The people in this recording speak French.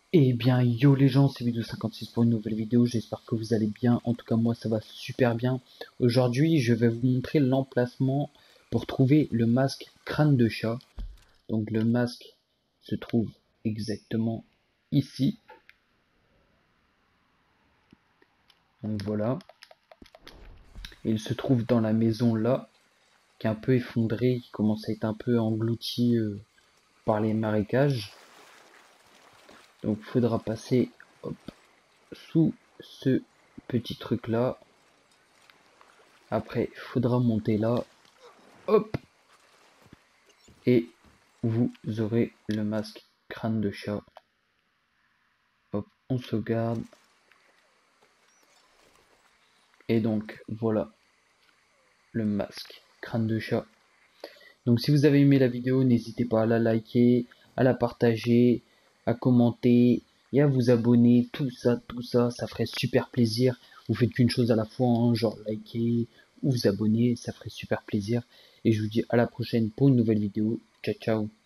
Eh bien, yo les gens, c'est Vidéo56 pour une nouvelle vidéo. J'espère que vous allez bien. En tout cas, moi, ça va super bien. Aujourd'hui, je vais vous montrer l'emplacement pour trouver le masque crâne de chat. Donc, le masque se trouve exactement ici. Donc, voilà. Il se trouve dans la maison là, qui est un peu effondrée, qui commence à être un peu engloutie par les marécages. Donc, il faudra passer hop, sous ce petit truc là. Après, il faudra monter là. Hop, et vous aurez le masque crâne de chat. Hop, on sauvegarde. Et donc voilà le masque crâne de chat. Donc si vous avez aimé la vidéo, n'hésitez pas à la liker, à la partager, à commenter et à vous abonner. Tout ça, ça ferait super plaisir. Vous faites qu'une chose à la fois, hein, genre liker ou vous abonner, ça ferait super plaisir. Et je vous dis à la prochaine pour une nouvelle vidéo. Ciao ciao.